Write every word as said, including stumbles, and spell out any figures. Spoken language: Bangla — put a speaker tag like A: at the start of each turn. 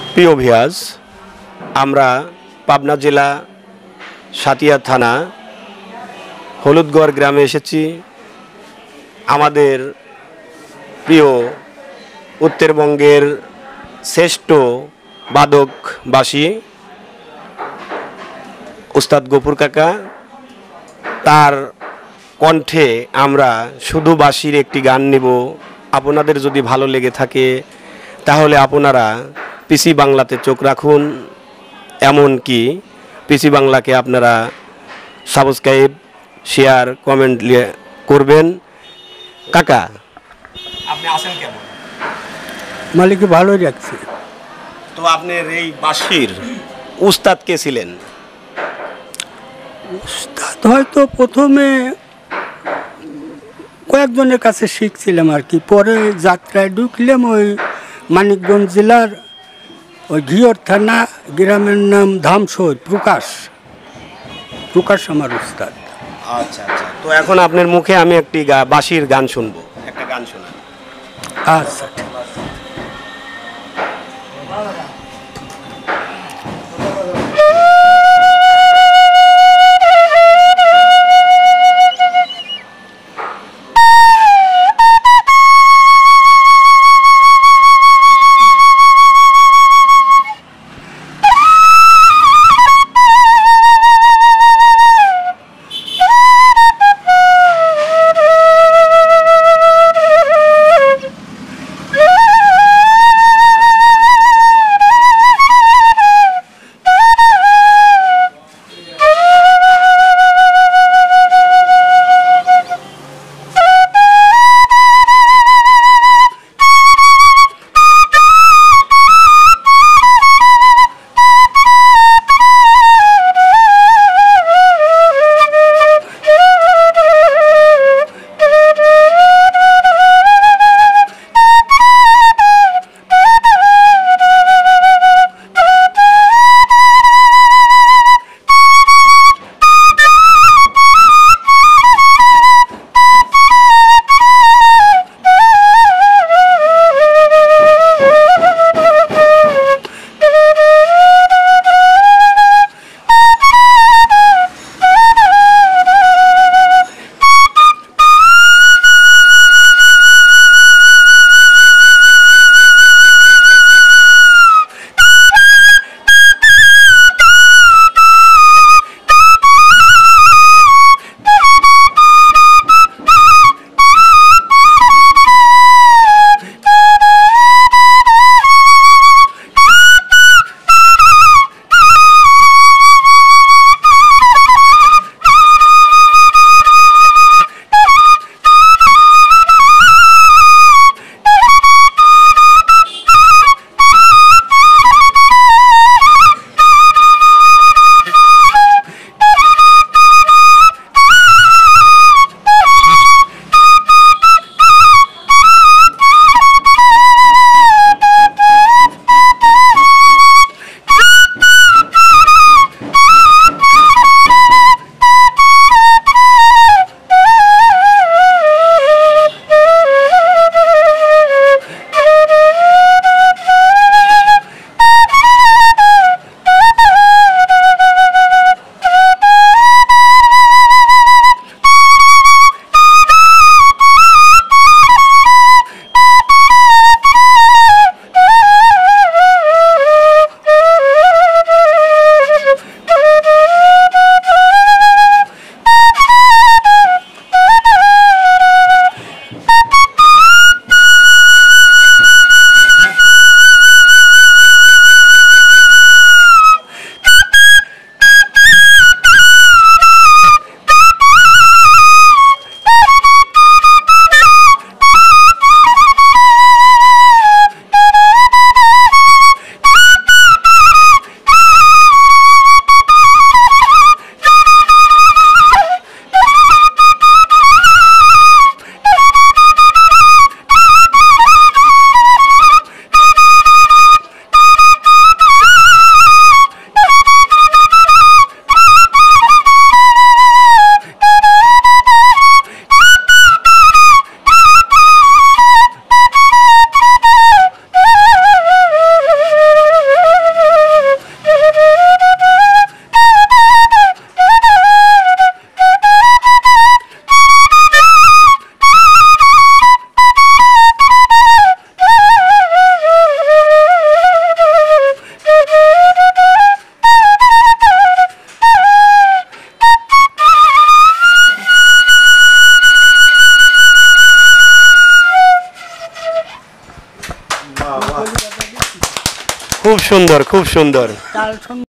A: প্রিয় ভিউয়ার্স, আমরা পাবনা জেলা সাতিয়া থানা হলুদগড় গ্রামে এসেছি। আমাদের প্রিয় উত্তরবঙ্গের শ্রেষ্ঠ বাদকবাসী উস্তাদ গফুর কাকা, তার কণ্ঠে আমরা শুধু বাঁশির একটি গান নেব। আপনাদের যদি ভালো লেগে থাকে তাহলে আপনারা পিসি বাংলাতে চোখ রাখুন, এমনকি পিসি বাংলাকে আপনারা সাবস্ক্রাইব, শেয়ার, কমেন্ট করবেন। কাকা, আপনি আছেন কেমন?
B: মালিক ভালোই রাখছে।
A: তো আপনার এই বাঁশির উস্তাদ কে ছিলেন?
B: উস্তাদ হয়তো প্রথমে কয়েকজনের কাছে শিখছিলাম আর কি, পরে যাত্রায় ঢুকলাম ওই মানিকগঞ্জ জেলার ওই ঘিওর থানা, গ্রামের নাম ধামসই, প্রকাশ প্রকাশ আমার উস্তাদ।
A: আচ্ছা আচ্ছা, তো এখন আপনার মুখে আমি একটি বাঁশির গান শুনবো, একটা গান শোনান।
B: আচ্ছা।
C: Yeah.
A: খুব সুন্দর খুব সুন্দর।
B: তাল